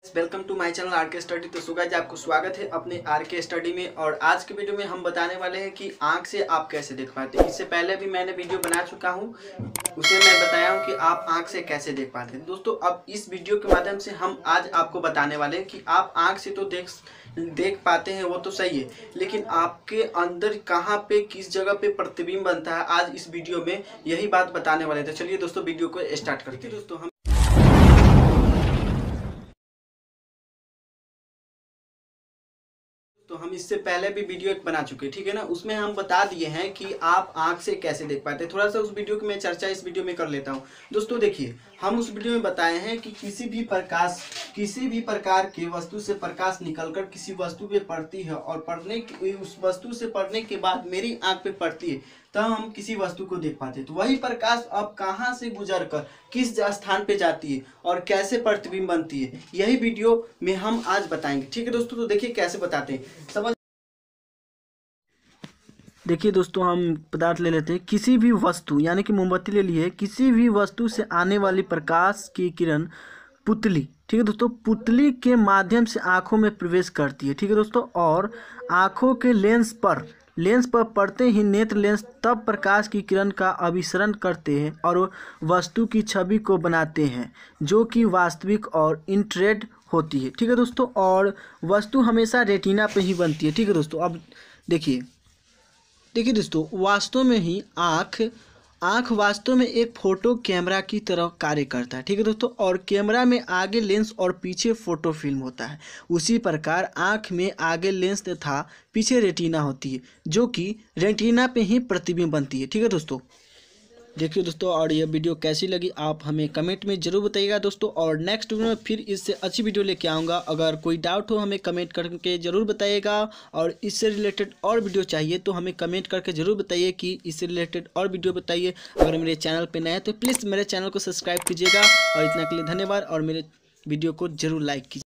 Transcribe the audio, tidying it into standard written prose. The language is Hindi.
Welcome to my channel R K study. तो गाइस आपको स्वागत है अपने आर के स्टडी में। और आज के वीडियो में हम बताने वाले हैं कि आंख से आप कैसे देख पाते हैं। इससे पहले भी मैंने वीडियो बना चुका हूं, उसमें मैं बताया हूं कि आप आंख से कैसे देख पाते हैं। दोस्तों अब इस वीडियो के माध्यम से हम आज आपको बताने वाले हैं कि आप आंख से तो देख पाते हैं, वो तो सही है, लेकिन आपके अंदर कहाँ पे किस जगह पे प्रतिबिंब बनता है, आज इस वीडियो में यही बात बताने वाले हैं। तो चलिए दोस्तों वीडियो को स्टार्ट करते हैं। तो हम इससे पहले भी वीडियो एक बना चुके हैं, ठीक है ना। उसमें हम बता दिए हैं कि आप आंख से कैसे देख पाते हैं। थोड़ा सा उस वीडियो की मैं चर्चा इस वीडियो में कर लेता हूं। दोस्तों देखिए, हम उस वीडियो में बताए हैं कि किसी भी प्रकार के वस्तु से प्रकाश निकलकर किसी वस्तु पे पड़ती है और उस वस्तु से पड़ने के बाद मेरी आंख पे पड़ती है, तब हम किसी वस्तु को देख पाते हैं। तो वही प्रकाश अब कहाँ से गुजरकर किस स्थान पे जाती है और कैसे प्रतिबिंब बनती है, यही वीडियो में हम आज बताएंगे, ठीक है दोस्तों। तो देखिए कैसे बताते हैं, समझ। देखिए दोस्तों, हम पदार्थ ले लेते हैं। किसी भी वस्तु यानी कि मोमबत्ती ले लिए, किसी भी वस्तु से आने वाली प्रकाश की किरण पुतली, ठीक है दोस्तों, पुतली के माध्यम से आंखों में प्रवेश करती है, ठीक है दोस्तों। और आंखों के लेंस पर पड़ते ही नेत्र लेंस तब प्रकाश की किरण का अभिसरण करते हैं और वस्तु की छवि को बनाते हैं, जो कि वास्तविक और इंफ्रारेड होती है, ठीक है दोस्तों। और वस्तु हमेशा रेटिना पे ही बनती है, ठीक है दोस्तों। अब देखिए दोस्तों, वास्तव में ही आँख वास्तव में एक फोटो कैमरा की तरह कार्य करता है, ठीक है दोस्तों। और कैमरा में आगे लेंस और पीछे फोटो फिल्म होता है। उसी प्रकार आँख में आगे लेंस तथा पीछे रेटिना होती है, जो कि रेटिना पे ही प्रतिबिंब बनती है, ठीक है दोस्तों। देखिए दोस्तों, और ये वीडियो कैसी लगी आप हमें कमेंट में ज़रूर बताइएगा दोस्तों। और नेक्स्ट वीडियो में फिर इससे अच्छी वीडियो लेके आऊँगा। अगर कोई डाउट हो हमें कमेंट करके ज़रूर बताइएगा। और इससे रिलेटेड और वीडियो चाहिए तो हमें कमेंट करके ज़रूर बताइए कि इससे रिलेटेड और वीडियो बताइए। अगर मेरे चैनल पर नए हैं तो प्लीज़ मेरे चैनल को सब्सक्राइब कीजिएगा। और इतना के लिए धन्यवाद, और मेरे वीडियो को ज़रूर लाइक कीजिए।